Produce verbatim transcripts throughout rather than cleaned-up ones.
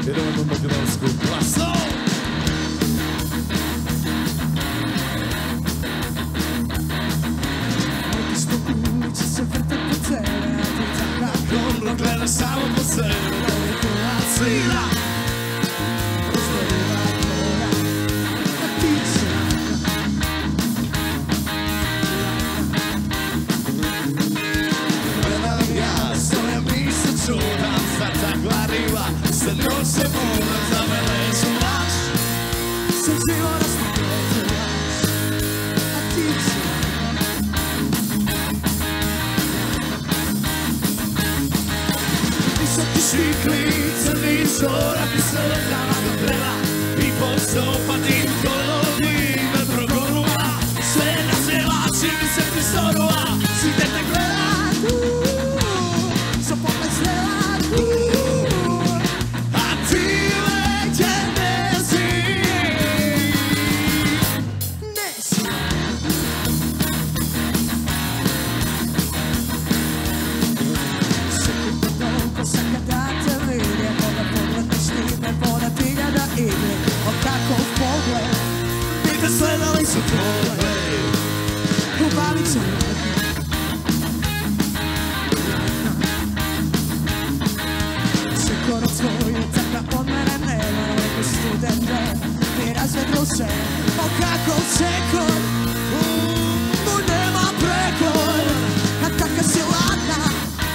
Idemo na makedonsku klasu. Se vrte po tebe, a ti tako gordo gledaš samo po sebe. Toliko acida rozvoriva tvora, a ti si gledam ja, svoja mi se čudam, zar takva riba se noće budem, za mene su laž, sam živo raspogledam laž, a ti si visoki švikli, crni čorap i sve vrtava do treba i postopati kolodi me progonula, sve nas velači mi se ti sorova, svi te te gledat, sa pogled zvelat, a ti legdje ne si, ne si. Svaka da te vidim, koga pogledaš ti me pola hiljada igri, o takov pogled, mi te sledali su tvoje, ubavit ću skoro tvoje, takva od mene nema, nego studente, mi razvedru se, o kakov čekor, mu nema prekor, a taka si ladna.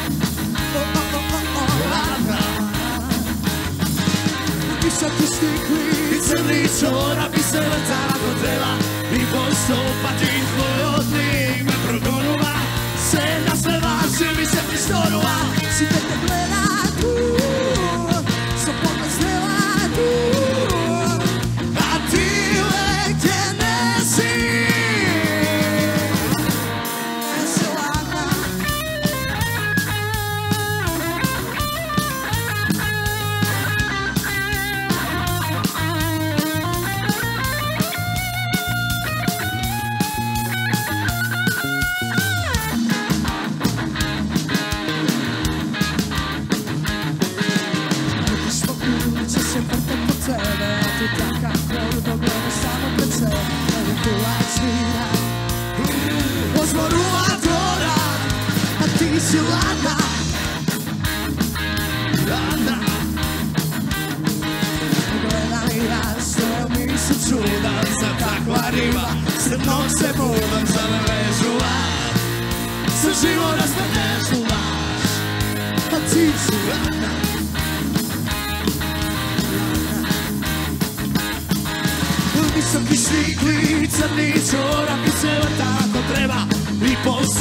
Visoki stikli, crni čorap i se vrtava ko treba i postopati tvoj odlik me progonula, sve na sve važi mi se pristorova, si te te gledat, sa pogled zvelat, a ti legdje ne si, ne si lagna. Se vrte po tebe, a ti taka gordo gledaš samo pred sebe, toliko acida rozvorila tvora, a ti si ladna, ladna. Gledam i ja, stoja mi se čudam, za takva riba se noće budem, za me vežu laž, sa živo raspadnežu laž, a ti si ladna. Visoki švikli, crni čorap i se vrta ako treba i post